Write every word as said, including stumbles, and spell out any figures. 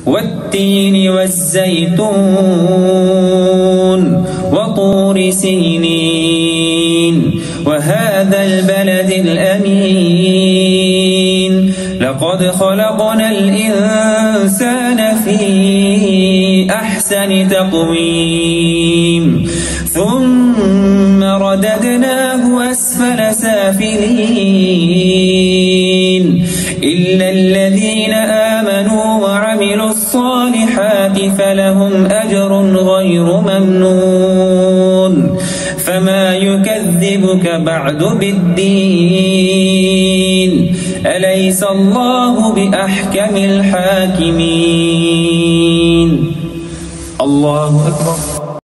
والتين والزيتون وطور سينين وهذا البلد الأمين لقد خلقنا الإنسان في أحسن تقويم ثم رددناه أسفل سافلين إلا الذين آمنوا وعملوا الصالحات فلهم أجر غير ممنون فما يكذبك بعد بالدين أليس الله بأحكم الحاكمين الله أكبر.